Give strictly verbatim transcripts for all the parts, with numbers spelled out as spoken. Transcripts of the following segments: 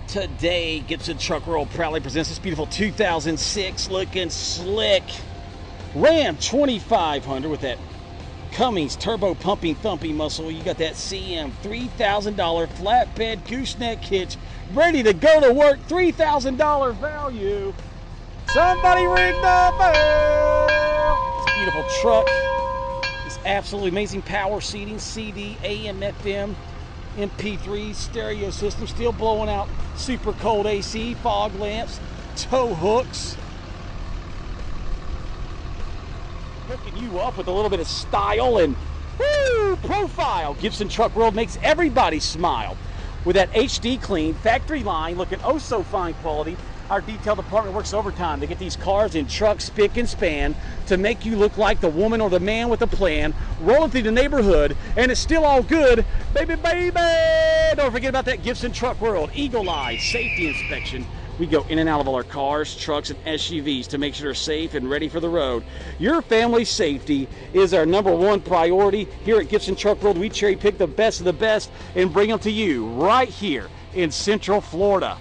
Today, Gibson Truck World proudly presents this beautiful two thousand six looking slick Ram twenty-five hundred with that Cummins turbo pumping thumping muscle. You got that C M three thousand dollar flatbed gooseneck hitch ready to go to work. Three thousand dollar value. Somebody ring the bell. This beautiful truck. This absolutely amazing power seating, C D, A M, F M, M P three stereo system, still blowing out super cold A C, fog lamps, tow hooks. Hooking you up with a little bit of style and woo, profile. Gibson Truck World makes everybody smile. With that H D clean, factory line, looking oh so fine quality. Our detail department works overtime to get these cars and trucks spick and span to make you look like the woman or the man with a plan, rolling through the neighborhood, and it's still all good, baby, baby! Don't forget about that Gibson Truck World Eagle Eye Safety Inspection. We go in and out of all our cars, trucks, and S U Vs to make sure they're safe and ready for the road. Your family's safety is our number one priority. Here at Gibson Truck World, we cherry pick the best of the best and bring them to you right here in Central Florida.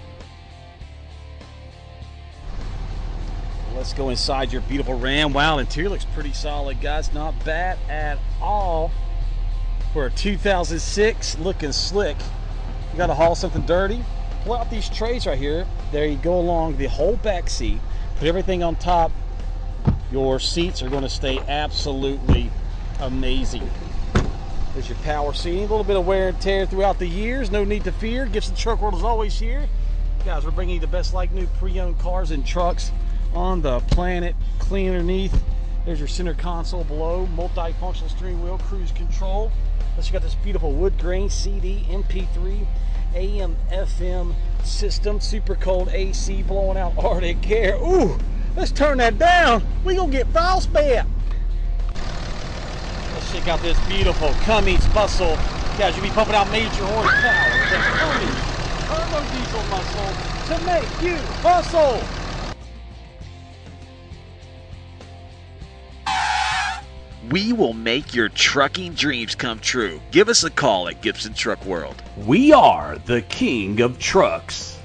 Let's go inside your beautiful Ram. Wow, interior looks pretty solid, guys. Not bad at all for a two thousand six looking slick. You got to haul something dirty. Pull out these trays right here. There you go along the whole back seat. Put everything on top. Your seats are going to stay absolutely amazing. There's your power seating. A little bit of wear and tear throughout the years. No need to fear. Gibson Truck World is always here. Guys, we're bringing you the best like new pre-owned cars and trucks on the planet. Clean underneath. There's your center console below. Multi-functional steering wheel, cruise control. Plus you got this beautiful wood grain C D, M P three, A M, F M system, super cold A C blowing out Arctic air. Ooh, let's turn that down. We gonna get frostbite. Let's check out this beautiful Cummins muscle. Guys, you'll be pumping out major horsepower. The Cummins turbo diesel muscle to make you hustle. We will make your trucking dreams come true. Give us a call at Gibson Truck World. We are the king of trucks.